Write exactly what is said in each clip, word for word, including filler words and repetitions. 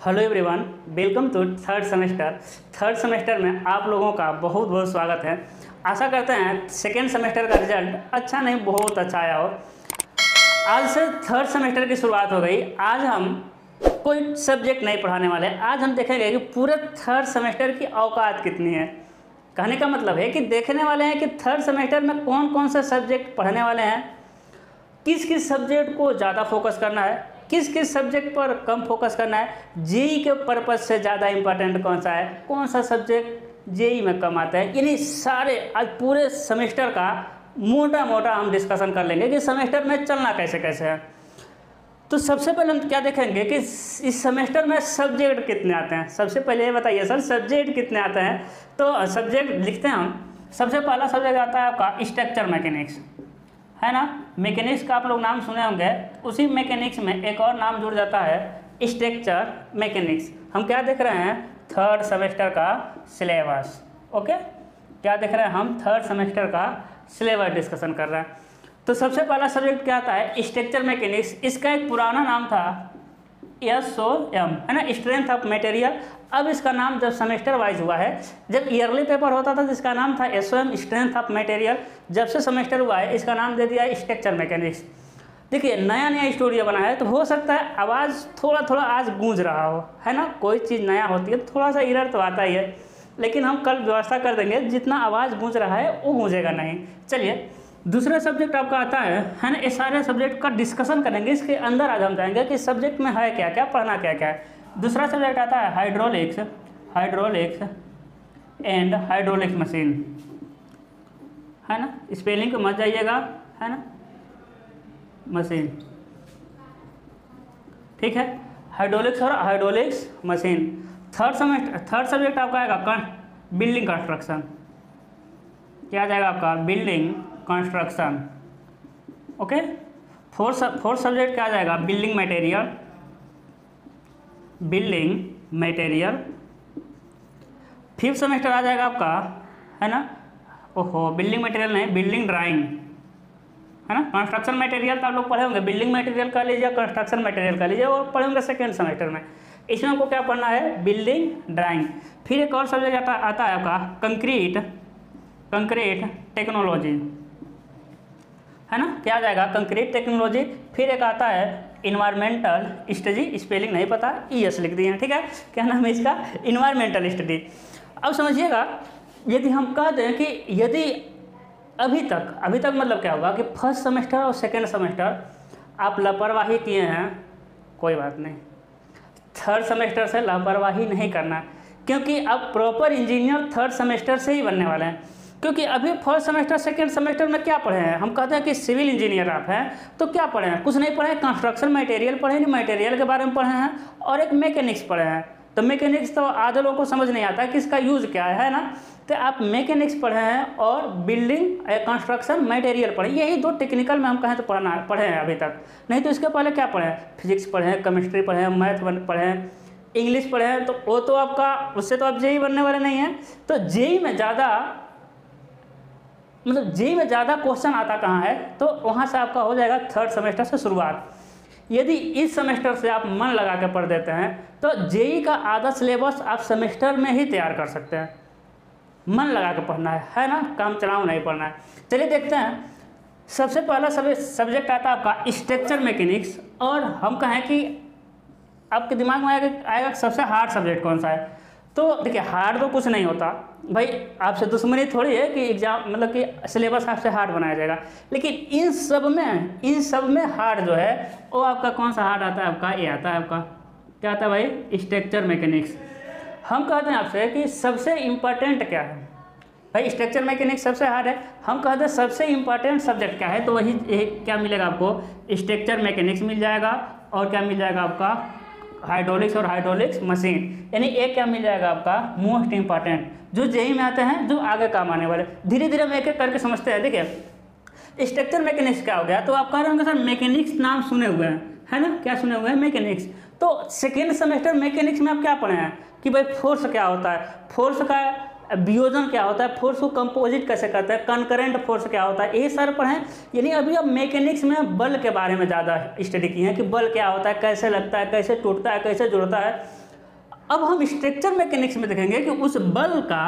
Hello everyone, welcome to third semester. Third semester में आप लोगों का बहुत बहुत स्वागत है। आशा करते हैं सेकेंड सेमेस्टर का रिजल्ट अच्छा नहीं बहुत अच्छा आया हो। आज से थर्ड सेमेस्टर की शुरुआत हो गई। आज हम कोई सब्जेक्ट नहीं पढ़ाने वाले। आज हम देखेंगे कि पूरे थर्ड सेमेस्टर की औकात कितनी है। कहने का मतलब है कि देखने वाले हैं कि थर्ड सेमेस्टर में कौन कौन से सब्जेक्ट पढ़ने वाले हैं, किस किस सब्जेक्ट को ज़्यादा फोकस करना है, किस किस सब्जेक्ट पर कम फोकस करना है, जेई के पर्पज़ से ज़्यादा इम्पोर्टेंट कौन सा है, कौन सा सब्जेक्ट जेई में कम आता है। यानी सारे आज पूरे सेमेस्टर का मोटा मोटा हम डिस्कशन कर लेंगे कि सेमेस्टर में चलना कैसे कैसे है। तो सबसे पहले हम क्या देखेंगे कि इस सेमेस्टर में सब्जेक्ट कितने आते हैं। सबसे पहले ये बताइए सर, सब्जेक्ट कितने आते हैं। तो सब्जेक्ट लिखते हैं हम। सबसे पहला सब्जेक्ट आता है आपका स्ट्रक्चर मैकेनिक्स, है ना। मैकेनिक्स का आप लोग नाम सुने होंगे। उसी मैकेनिक्स में एक और नाम जुड़ जाता है स्ट्रक्चर मैकेनिक्स। हम क्या देख रहे हैं, थर्ड सेमेस्टर का सिलेबस। ओके, क्या देख रहे हैं हम, थर्ड सेमेस्टर का सिलेबस डिस्कशन कर रहे हैं। तो सबसे पहला सब्जेक्ट क्या आता है, स्ट्रक्चर मैकेनिक्स। इसका एक पुराना नाम था एस ओ एम, है ना, स्ट्रेंथ ऑफ मटेरियल। अब इसका नाम जब सेमेस्टर वाइज हुआ है, जब ईयरली पेपर होता था तो इसका नाम था S O M, strength of material. जब से सेमेस्टर हुआ है इसका नाम दे दिया है स्ट्रक्चर मैकेनिक्स। देखिए नया नया स्टूडियो बना है तो हो सकता है आवाज़ थोड़ा थोड़ा आज गूंज रहा हो, है ना। कोई चीज़ नया होती है तो थोड़ा सा एरर तो आता ही है, लेकिन हम कल व्यवस्था कर देंगे जितना आवाज़ गूंज रहा है वो गूंजेगा नहीं। चलिए दूसरा सब्जेक्ट आपका आता है है ना। ये सारे सब्जेक्ट का डिस्कशन करेंगे। इसके अंदर आज हम जाएंगे कि सब्जेक्ट में है क्या क्या, पढ़ना क्या क्या है। दूसरा सब्जेक्ट आता है hydraulics, hydraulics and hydraulics machine, है ना। स्पेलिंग को मत जाइएगा, है ना, मशीन, ठीक है। हाइड्रोलिक्स और hydraulics machine. Third semester third subject आपका आएगा बिल्डिंग कंस्ट्रक्शन। क्या जाएगा आपका, building construction. Okay. Fourth fourth subject क्या आ जाएगा, building material, building material. Fifth semester आ जाएगा आपका, है ना, ओहो बिल्डिंग मटेरियल नहीं, बिल्डिंग ड्राइंग, है ना। कंस्ट्रक्शन मटेरियल तो आप लोग पढ़े होंगे, बिल्डिंग मटेरियल का लीजिए, कंस्ट्रक्शन मटेरियल का लीजिए, वो पढ़े होंगे सेकेंड सेमेस्टर में। इसमें आपको क्या पढ़ना है, बिल्डिंग ड्राइंग। फिर एक और सब्जेक्ट आता आता है आपका कंक्रीट कंक्रीट टेक्नोलॉजी, है ना। क्या आ जाएगा, कंक्रीट टेक्नोलॉजी। फिर एक आता है इन्वायरमेंटल स्टडी, स्पेलिंग नहीं पता, ई एस लिख दिए हैं, ठीक है। क्या नाम है इसका, इन्वायरमेंटल स्टडी। अब समझिएगा, यदि हम कह दें कि यदि अभी तक अभी तक मतलब क्या होगा कि फर्स्ट सेमेस्टर और सेकेंड सेमेस्टर आप लापरवाही किए हैं, कोई बात नहीं, थर्ड सेमेस्टर से लापरवाही नहीं करना, क्योंकि अब प्रॉपर इंजीनियर थर्ड सेमेस्टर से ही बनने वाले हैं। क्योंकि अभी फर्स्ट सेमेस्टर सेकेंड सेमेस्टर में क्या पढ़े हैं, हम कहते हैं कि सिविल इंजीनियर आप हैं तो क्या पढ़े हैं, कुछ नहीं पढ़े हैं। कंस्ट्रक्शन मटेरियल पढ़े नहीं, मटेरियल के बारे में पढ़े हैं, और एक मैकेनिक्स पढ़े हैं। तो मैकेनिक्स तो आधे लोगों को समझ नहीं आता कि इसका यूज़ क्या है, है ना। तो आप मैकेनिक्स पढ़े हैं और बिल्डिंग कंस्ट्रक्शन मटेरियल पढ़े, यही दो टेक्निकल में हम कहें तो पढ़ना पढ़े हैं अभी तक। नहीं तो इसके पहले क्या पढ़े हैं, फिजिक्स पढ़े हैं, केमिस्ट्री पढ़े हैं, मैथ पढ़े हैं, इंग्लिश पढ़े हैं। तो वो तो आपका उससे तो आप जेई बनने वाले नहीं हैं। तो जेई में ज़्यादा मतलब जेई में ज़्यादा क्वेश्चन आता कहाँ है, तो वहाँ से आपका हो जाएगा थर्ड सेमेस्टर से शुरुआत। यदि इस सेमेस्टर से आप मन लगा के पढ़ देते हैं तो जेई का आधा सिलेबस आप सेमेस्टर में ही तैयार कर सकते हैं। मन लगा के पढ़ना है, है ना, काम चलाओ नहीं पढ़ना है। चलिए देखते हैं। सबसे पहला सब्जेक्ट आता है आपका स्ट्रक्चर मैकेनिक्स। और हम कहें कि आपके दिमाग में आएगा आएगा सबसे हार्ड सब्जेक्ट कौन सा है। तो देखिए हार्ड तो कुछ नहीं होता भाई, आपसे दुश्मनी थोड़ी है कि एग्जाम मतलब कि सिलेबस आपसे हार्ड बनाया जाएगा। लेकिन इन सब में इन सब में हार्ड जो है वो आपका कौन सा हार्ड आता है, आपका ये आता है आपका क्या आता है भाई, स्ट्रक्चर मैकेनिक्स। हम कहते हैं आपसे कि सबसे इम्पॉर्टेंट क्या है भाई, स्ट्रक्चर मैकेनिक्स सबसे हार्ड है। हम कहते हैं सबसे इम्पॉर्टेंट सब्जेक्ट क्या है, तो वही क्या मिलेगा आपको, स्ट्रक्चर मैकेनिक्स मिल जाएगा। और क्या मिल जाएगा आपका, हाइड्रोलिक्स और हाइड्रोलिक्स मशीन। यानी एक क्या मिल जाएगा आपका, मोस्ट इंपॉर्टेंट, जो जेई में आते हैं, जो आगे काम आने वाले। धीरे धीरे हम एक एक करके समझते हैं। देखिए स्ट्रक्चर मैकेनिक्स क्या हो गया, तो आप कह रहे होंगे सर मैकेनिक्स नाम सुने हुए हैं, है ना, क्या सुने हुए हैं, मैकेनिक्स। तो सेकेंड सेमेस्टर मैकेनिक्स में आप क्या पढ़े हैं कि भाई फोर्स क्या होता है, फोर्स का वियोजन क्या होता है, फोर्स को कंपोजिट कैसे करते हैं, कनकरेंट फोर्स क्या होता है, ये सारे पढ़ें। यानी अभी अब मैकेनिक्स में बल के बारे में ज़्यादा स्टडी की है कि बल क्या होता है, कैसे लगता है, कैसे टूटता है, कैसे जुड़ता है। अब हम स्ट्रक्चर मैकेनिक्स में देखेंगे कि उस बल का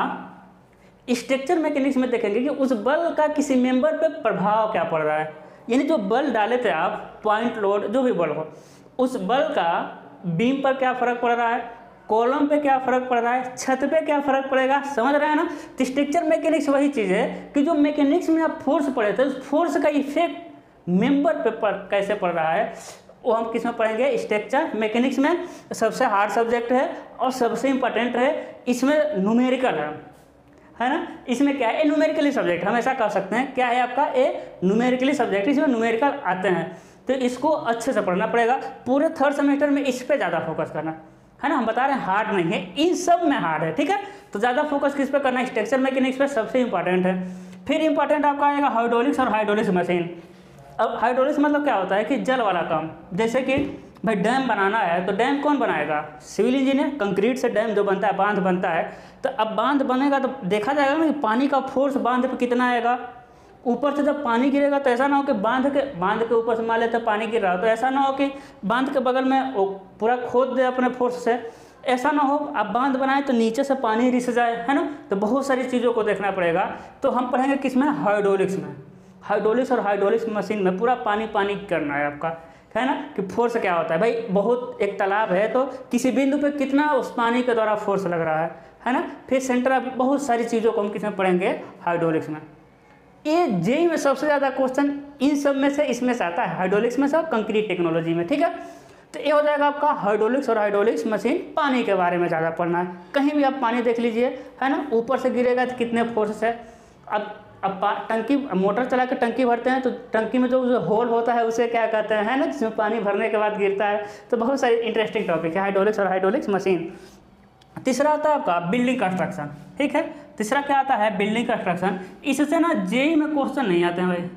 स्ट्रक्चर मैकेनिक्स में देखेंगे कि उस बल का किसी मेंबर पे प्रभाव क्या पड़ रहा है। यानी जो बल डाले थे आप, पॉइंट लोड जो भी बल हो, उस बल का बीम पर क्या फर्क पड़ रहा है, कॉलम पे क्या फर्क पड़ रहा है, छत पे क्या फर्क पड़ेगा, समझ रहे हैं ना। तो स्ट्रक्चर मैकेनिक्स वही चीज़ है कि जो मैकेनिक्स में आप फोर्स पढ़े थे उस फोर्स का इफेक्ट मेंबर पे पर कैसे पड़ रहा है, वो हम किस में पढ़ेंगे, स्ट्रक्चर मैकेनिक्स में। सबसे हार्ड सब्जेक्ट है और सबसे इम्पोर्टेंट है, इसमें न्यूमेरिकल है, है ना। इसमें क्या है, ए न्यूमेरिकली सब्जेक्ट, हम ऐसा कह सकते हैं, क्या है आपका, ए न्यूमेरिकली सब्जेक्ट, इसमें न्यूमेरिकल आते हैं, तो इसको अच्छे से पढ़ना पड़ेगा। पूरे थर्ड सेमेस्टर में इस पे ज़्यादा फोकस करना है ना। हम बता रहे हैं हार्ड नहीं है, इन सब में हार्ड है, ठीक है। तो ज़्यादा फोकस किस पे करना है, स्ट्रक्चर मैकेनिक्स पे सबसे इंपॉर्टेंट है। फिर इंपॉर्टेंट आपका आएगा हाइड्रोलिक्स और हाइड्रोलिक्स मशीन। अब हाइड्रोलिक्स मतलब क्या होता है कि जल वाला काम, जैसे कि भाई डैम बनाना है, तो डैम कौन बनाएगा, सिविल इंजीनियर। कंक्रीट से डैम जो बनता है, बांध बनता है, तो अब बांध बनेगा तो देखा जाएगा ना कि पानी का फोर्स बांध पे कितना आएगा। ऊपर से जब पानी गिरेगा तो ऐसा ना हो कि बांध के बांध के ऊपर से मान लेते पानी गिर रहा हो, तो ऐसा ना हो कि बांध के बगल में वो पूरा खोद दे अपने फोर्स से, ऐसा ना हो आप बांध बनाए तो नीचे से पानी रिस जाए, है ना। तो बहुत सारी चीज़ों को देखना पड़ेगा। तो हम पढ़ेंगे किस में, हाइड्रोलिक्स में। हाइड्रोलिक्स और हाइड्रोलिक्स मशीन में पूरा पानी पानी करना है आपका, है ना, कि फोर्स क्या होता है। भाई बहुत एक तालाब है तो किसी बिंदु पे कितना उस पानी के द्वारा फोर्स लग रहा है, है ना। फिर सेंटर ऑफ बहुत सारी चीज़ों को हम किस में पढ़ेंगे, हाइड्रोलिक्स में। ये जेई में सबसे ज़्यादा क्वेश्चन इन सब में से इसमें से आता है, हाइड्रोलिक्स में से और कंक्रीट टेक्नोलॉजी में, ठीक है। तो ये हो जाएगा आपका हाइड्रोलिक्स और हाइड्रोलिक्स मशीन। पानी के बारे में ज़्यादा पढ़ना है, कहीं भी आप पानी देख लीजिए, है ना, ऊपर से गिरेगा तो कितने फोर्स है। अब अब टंकी मोटर चला के टंकी भरते हैं तो टंकी में जो होल होता है उसे क्या कहते हैं, है ना, जिसमें पानी भरने के बाद गिरता है। तो बहुत सारी इंटरेस्टिंग टॉपिक है हाइड्रोलिक्स और हाइड्रोलिक्स मशीन। तीसरा आता है आपका बिल्डिंग कंस्ट्रक्शन, ठीक है। तीसरा क्या आता है, बिल्डिंग कंस्ट्रक्शन। इससे ना जेई में क्वेश्चन नहीं आते हैं भाई।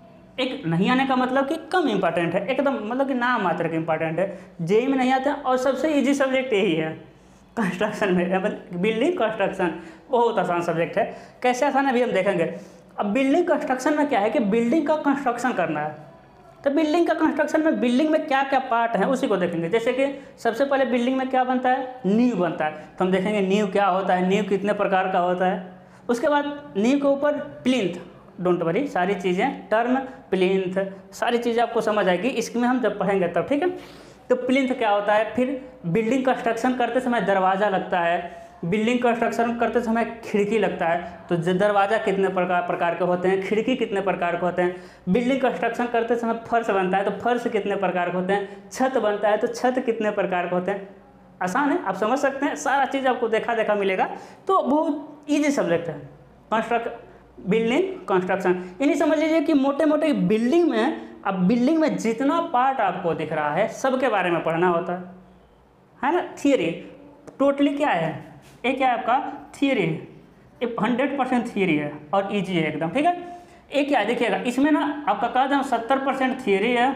एक नहीं आने का मतलब कि कम इंपॉर्टेंट है, एकदम मतलब कि नाम मात्र के इंपॉर्टेंट है, जेई में नहीं आते हैं। और सबसे इजी सब्जेक्ट यही है कंस्ट्रक्शन में, बिल्डिंग कंस्ट्रक्शन बहुत आसान सब्जेक्ट है। कैसे आसान है अभी हम देखेंगे। अब बिल्डिंग कंस्ट्रक्शन में क्या है कि बिल्डिंग का कंस्ट्रक्शन करना है। तो बिल्डिंग का कंस्ट्रक्शन में बिल्डिंग में क्या क्या पार्ट हैं उसी को देखेंगे। जैसे कि सबसे पहले बिल्डिंग में क्या बनता है, नींव बनता है। तो हम देखेंगे नींव क्या होता है, नींव कितने प्रकार का होता है। उसके बाद नींव के ऊपर प्लिंथ, डोंट वरी, सारी चीज़ें टर्म प्लिंथ सारी चीज़ें आपको समझ आएगी इसमें हम जब पढ़ेंगे तब, ठीक है। तो प्लिंथ क्या होता है। फिर बिल्डिंग कंस्ट्रक्शन करते समय दरवाज़ा लगता है, बिल्डिंग कंस्ट्रक्शन करते समय खिड़की लगता है। तो दरवाज़ा कितने प्रकार प्रकार के होते हैं, खिड़की कितने प्रकार के होते हैं। बिल्डिंग कंस्ट्रक्शन करते समय फर्श बनता है तो फर्श कितने प्रकार के होते हैं। छत बनता है तो छत कितने प्रकार के होते हैं। आसान है, आप समझ सकते हैं, सारा चीज़ आपको देखा देखा मिलेगा। तो बहुत ईजी सब्जेक्ट है कंस्ट्रक्ट बिल्डिंग कंस्ट्रक्शन। यानी समझ लीजिए कि मोटे मोटे बिल्डिंग में, अब बिल्डिंग में जितना पार्ट आपको दिख रहा है सबके बारे में पढ़ना होता है, है ना। थियरी टोटली क्या है, ये क्या है आपका थियरी, ये हंड्रेड परसेंट थियरी है और इजी है एकदम, ठीक है। ये क्या है देखिएगा, इसमें ना आपका कहा जाए सत्तर परसेंट थियरी है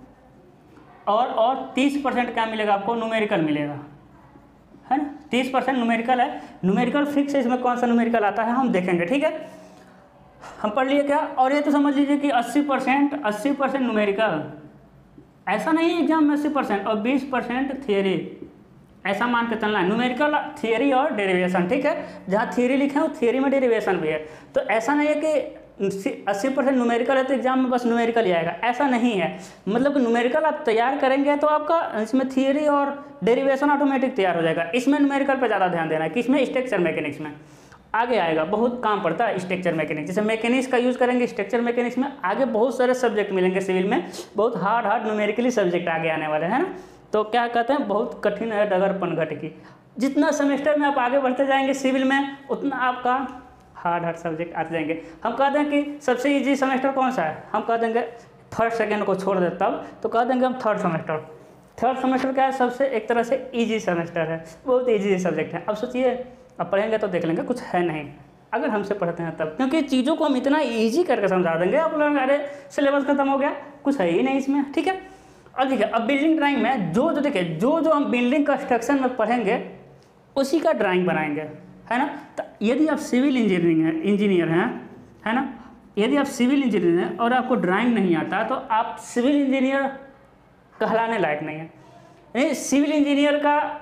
और और तीस परसेंट क्या मिलेगा आपको, न्यूमेरिकल मिलेगा, है ना। तीस परसेंट न्यूमेरिकल है, न्यूमेरिकल फिक्स है। इसमें कौन सा न्यूमेरिकल आता है हम देखेंगे, ठीक है। हम पढ़ लिए क्या, और ये तो समझ लीजिए कि अस्सी परसेंट अस्सी परसेंट न्यूमेरिकल, ऐसा नहीं है एग्जाम में अस्सी परसेंट और बीस परसेंट थियरी, ऐसा मान के चलना है। न्यूमेरिकल थियरी और डेरिवेशन, ठीक है। जहाँ थियरी लिखे हैं वो थियरी में डेरिवेशन भी है। तो ऐसा नहीं है कि अस्सी परसेंट न्यूमेरिकल है तो एग्जाम में बस न्यूमेरिकल ही आएगा, ऐसा नहीं है। मतलब कि न्यूमेरिकल आप तैयार करेंगे तो आपका इसमें थियरी और डेरिवेशन ऑटोमेटिक तैयार हो जाएगा। इसमें न्यूमेरिकल पर ज़्यादा ध्यान देना है, किसमें, स्ट्रक्चर मैकेनिक्स में आगे आएगा, बहुत काम पड़ता है स्ट्रक्चर मैकेनिक्स। जैसे मैकेनिक्स का यूज़ करेंगे स्ट्रक्चर मैकेनिक्स में, आगे बहुत सारे सब्जेक्ट मिलेंगे सिविल में, बहुत हार्ड हार्ड न्यूमेरिकली सब्जेक्ट आगे आने वाले हैं ना। तो क्या कहते हैं, बहुत कठिन है डगर पनघट की। जितना सेमेस्टर में आप आगे बढ़ते जाएंगे सिविल में उतना आपका हार्ड हार्ड सब्जेक्ट आते जाएंगे। हम कह दें कि सबसे इजी सेमेस्टर कौन सा है, हम कह देंगे थर्ड सेकेंड को छोड़ देता हूँ तो कह देंगे हम थर्ड सेमेस्टर। थर्ड सेमेस्टर क्या है, सबसे एक तरह से ईजी सेमेस्टर है, बहुत ईजी सब्जेक्ट है। अब सोचिए अब पढ़ेंगे तो देख लेंगे, कुछ है नहीं अगर हमसे पढ़ते हैं तब, क्योंकि चीज़ों को हम इतना ईजी करके समझा देंगे आप लोग, अरे सिलेबस खत्म हो गया, कुछ है ही नहीं इसमें, ठीक है। अब देखिए, अब बिल्डिंग ड्राइंग में जो जो देखिए जो जो हम बिल्डिंग कंस्ट्रक्शन में पढ़ेंगे उसी का ड्राइंग बनाएंगे, है ना। तो यदि आप सिविल इंजीनियरिंग है इंजीनियर हैं, है ना, यदि आप सिविल इंजीनियर हैं और आपको ड्राइंग नहीं आता तो आप सिविल इंजीनियर कहलाने लायक नहीं है। सिविल इंजीनियर का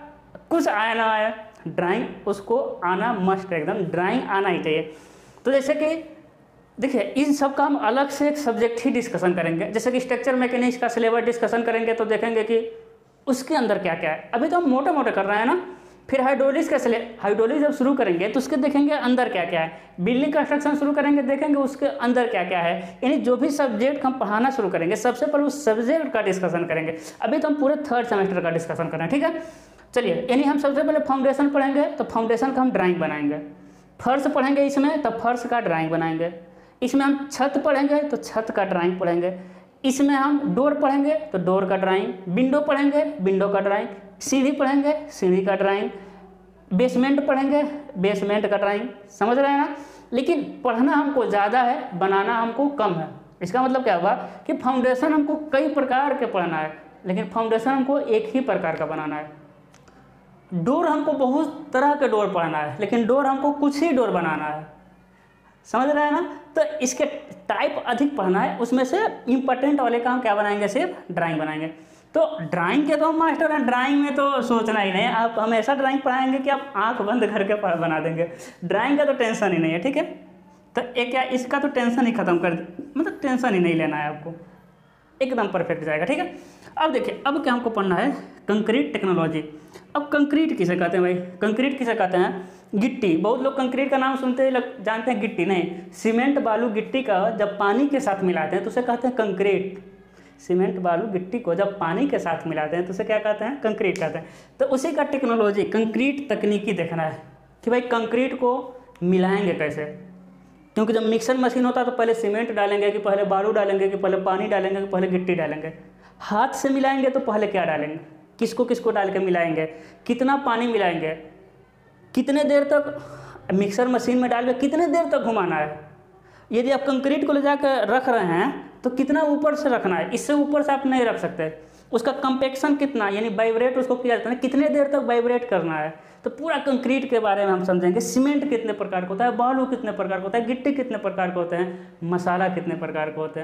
कुछ आया ना आया, ड्राइंग उसको आना मस्ट है, एकदम ड्राइंग आना ही चाहिए। तो जैसे कि देखिए इन सब का हम अलग से एक सब्जेक्ट ही डिस्कशन करेंगे, जैसे कि स्ट्रक्चर मैकेनिक्स का सिलेबस डिस्कशन करेंगे तो देखेंगे कि उसके अंदर क्या क्या है। अभी तो हम मोटे मोटे कर रहे हैं ना, फिर हाइड्रोलिक्स का सिले हाइड्रोलिक्स जब शुरू करेंगे तो उसके देखेंगे अंदर क्या क्या है। बिल्डिंग कंस्ट्रक्शन शुरू करेंगे, देखेंगे उसके अंदर क्या क्या है। यानी जो भी सब्जेक्ट हम पढ़ाना शुरू करेंगे सबसे पहले उस सब्जेक्ट का डिस्कशन करेंगे। अभी तो हम पूरे थर्ड सेमेस्टर का डिस्कशन कर रहे हैं, ठीक है। चलिए, यानी हम सबसे पहले फाउंडेशन पढ़ेंगे, तो फाउंडेशन का हम ड्राइंग बनाएंगे। फर्श पढ़ेंगे इसमें, तो फर्श का ड्राइंग बनाएंगे। इसमें हम छत पढ़ेंगे तो छत का ड्राइंग पढ़ेंगे। इसमें हम डोर पढ़ेंगे तो डोर का ड्राइंग, विंडो पढ़ेंगे विंडो का ड्राइंग, सीढ़ी पढ़ेंगे सीढ़ी का ड्राइंग, बेसमेंट पढ़ेंगे बेसमेंट का ड्राइंग। समझ रहे हैं ना। लेकिन पढ़ना हमको ज़्यादा है, बनाना हमको कम है। इसका मतलब क्या हुआ कि फाउंडेशन हमको कई प्रकार के पढ़ना है, लेकिन फाउंडेशन हमको एक ही प्रकार का बनाना है। डोर हमको बहुत तरह के डोर पढ़ना है, लेकिन डोर हमको कुछ ही डोर बनाना है। समझ रहे हैं ना। तो इसके टाइप अधिक पढ़ना है, उसमें से इम्पोर्टेंट वाले का हम क्या बनाएंगे, सिर्फ ड्राइंग बनाएंगे। तो ड्राइंग के तो हम मास्टर हैं, ड्राइंग में तो सोचना ही नहीं। आप हम ऐसा ड्राइंग पढ़ाएंगे कि आप आंख बंद करके बना देंगे। ड्राइंग का तो टेंशन ही नहीं है, ठीक है। तो एक क्या इसका तो टेंशन ही खत्म कर, मतलब टेंशन ही नहीं लेना है आपको, एकदम परफेक्ट जाएगा, ठीक है। अब देखिए, अब क्या हमको पढ़ना है, कंक्रीट टेक्नोलॉजी। अब कंक्रीट किसे कहते हैं भाई, कंक्रीट किसे कहते हैं, गिट्टी। बहुत लोग कंक्रीट का नाम सुनते ही लग जानते हैं गिट्टी, नहीं। सीमेंट बालू गिट्टी का जब पानी के साथ मिलाते हैं तो उसे कहते हैं कंक्रीट। सीमेंट बालू गिट्टी को जब पानी के साथ मिलाते हैं तो उसे क्या कहते हैं, कंक्रीट कहते हैं। तो उसी का टेक्नोलॉजी, कंक्रीट तकनीकी देखना है कि भाई कंक्रीट को मिलाएंगे कैसे। क्योंकि जब मिक्सर मशीन होता है तो पहले सीमेंट डालेंगे कि पहले बालू डालेंगे कि पहले पानी डालेंगे कि पहले गिट्टी डालेंगे। हाथ से मिलाएंगे तो पहले क्या डालेंगे, किसको किसको डाल के मिलाएंगे, कितना पानी मिलाएंगे, कितने देर तक मिक्सर मशीन में डाल के कितने देर तक घुमाना है। यदि आप कंक्रीट को ले जाकर रख रहे हैं तो कितना ऊपर से रखना है, इससे ऊपर से आप नहीं रख सकते। उसका कंपेक्शन कितना, यानी वाइब्रेट उसको किया जाता है, कितने देर तक वाइब्रेट करना है। तो पूरा कंक्रीट के बारे में हम समझेंगे। सीमेंट कितने प्रकार का होता है, बालू कितने प्रकार का होता है, गिट्टी कितने प्रकार के होते हैं, मसाला कितने प्रकार के होते हैं।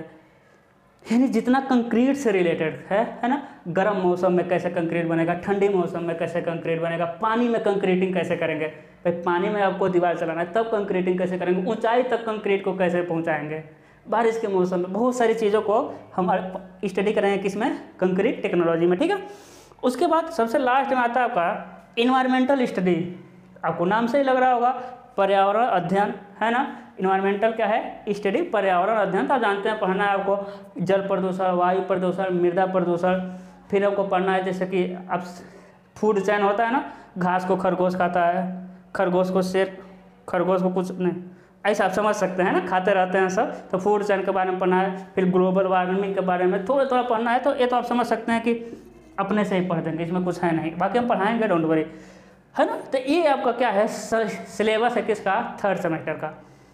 यानी जितना कंक्रीट से रिलेटेड है है ना। गर्म मौसम में कैसे कंक्रीट बनेगा, ठंडी मौसम में कैसे कंक्रीट बनेगा, पानी में कंक्रीटिंग कैसे करेंगे। भाई पानी में आपको दीवार चलाना है तब कंक्रीटिंग कैसे करेंगे, ऊंचाई तक कंक्रीट को कैसे पहुंचाएंगे, बारिश के मौसम में, बहुत सारी चीज़ों को हम स्टडी करेंगे किसमें, कंक्रीट टेक्नोलॉजी में, ठीक है। उसके बाद सबसे लास्ट में आता है आपका इन्वायरमेंटल स्टडी। आपको नाम से ही लग रहा होगा, पर्यावरण अध्ययन, है ना। इन्वायरमेंटल क्या है, स्टडी, पर्यावरण अध्ययन। तो आप जानते हैं पढ़ना है आपको जल प्रदूषण, वायु प्रदूषण, मृदा प्रदूषण। फिर हमको पढ़ना है जैसे कि अब फूड चैन होता है ना, घास को खरगोश खाता है, खरगोश को शेर, खरगोश को कुछ नहीं, ऐसा आप समझ सकते हैं ना, खाते रहते हैं सब। तो फूड चैन के बारे में पढ़ना है। फिर ग्लोबल वार्मिंग के बारे में थोड़ा थोड़ा पढ़ना है। तो ये तो आप समझ सकते हैं कि अपने से ही पढ़ देंगे, इसमें कुछ है नहीं, बाकी हम पढ़ाएंगे, डोंट वरी, है ना। तो ये आपका क्या है, सिलेबस है किसका, थर्ड सेमेस्टर का।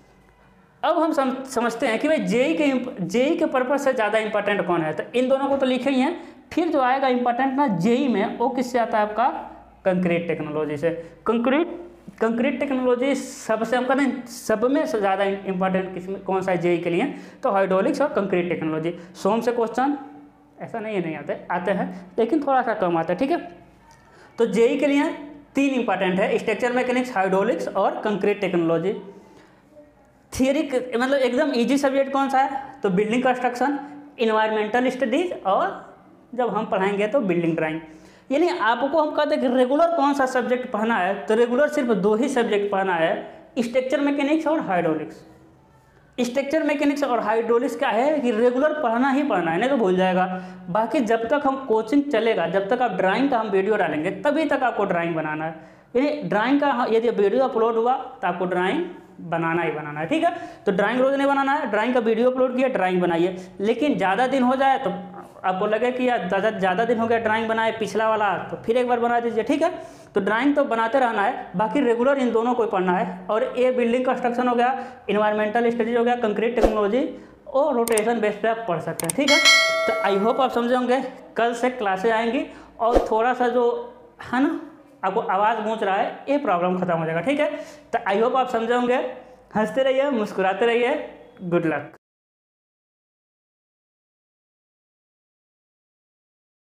अब हम सम, समझते हैं कि भाई जेई के जेई के पर्पज से ज़्यादा इंपॉर्टेंट कौन है। तो इन दोनों को तो लिखे ही हैं। फिर जो आएगा इंपॉर्टेंट ना जेई में, वो किससे आता है आपका, कंक्रीट टेक्नोलॉजी से। कंक्रीट कंक्रीट टेक्नोलॉजी सबसे हम करें सब में से ज़्यादा इंपॉर्टेंट किस कौन सा है जेई के लिए, तो हाइड्रोलिक्स और कंक्रीट टेक्नोलॉजी। सोम से क्वेश्चन ऐसा नहीं है नहीं आते आते हैं, लेकिन थोड़ा सा कम आता है, ठीक है। तो जेई के लिए तीन इंपॉर्टेंट है, स्ट्रक्चर मैकेनिक्स, हाइड्रोलिक्स और कंक्रीट टेक्नोलॉजी। थियरी मतलब एकदम इजी सब्जेक्ट कौन सा है, तो बिल्डिंग कंस्ट्रक्शन, इन्वायरमेंटल स्टडीज, और जब हम पढ़ाएंगे तो बिल्डिंग ड्राइंग। यानी आपको हम कहते हैं कि रेगुलर कौन सा सब्जेक्ट पढ़ना है, तो रेगुलर सिर्फ दो ही सब्जेक्ट पढ़ना है, स्ट्रक्चर मैकेनिक्स और हाइड्रोलिक्स। स्ट्रक्चर मैकेनिक्स और हाइड्रोलिक्स क्या है कि रेगुलर पढ़ना ही पढ़ना है, नहीं तो भूल जाएगा। बाकी जब तक हम कोचिंग चलेगा, जब तक आप ड्राइंग का हम वीडियो डालेंगे तभी तक आपको ड्राइंग बनाना है। यानी ड्राइंग का यदि वीडियो अपलोड हुआ तो आपको ड्राइंग बनाना ही बनाना है, ठीक है। तो ड्राइंग रोज नहीं बनाना है, ड्राइंग का वीडियो अपलोड किया, ड्राइंग बनाइए। लेकिन ज़्यादा दिन हो जाए तो आपको लगे कि यार ज़्यादा ज़्यादा दिन हो गया ड्राइंग बनाए पिछला वाला, तो फिर एक बार बना दीजिए, ठीक है। तो ड्राइंग तो बनाते रहना है, बाकी रेगुलर इन दोनों को पढ़ना है। और ये बिल्डिंग कंस्ट्रक्शन हो गया, इन्वायरमेंटल स्टडीज हो गया, कंक्रीट टेक्नोलॉजी और रोटेशन बेस पे आप पढ़ सकते हैं, ठीक है। तो आई होप आप समझे होंगे। कल से क्लासेज आएंगी और थोड़ा सा जो है ना आपको आवाज़ गूंज रहा है, ये प्रॉब्लम खत्म हो जाएगा, ठीक है। तो आई होप आप समझे होंगे। हंसते रहिए, मुस्कुराते रहिए। Good luck.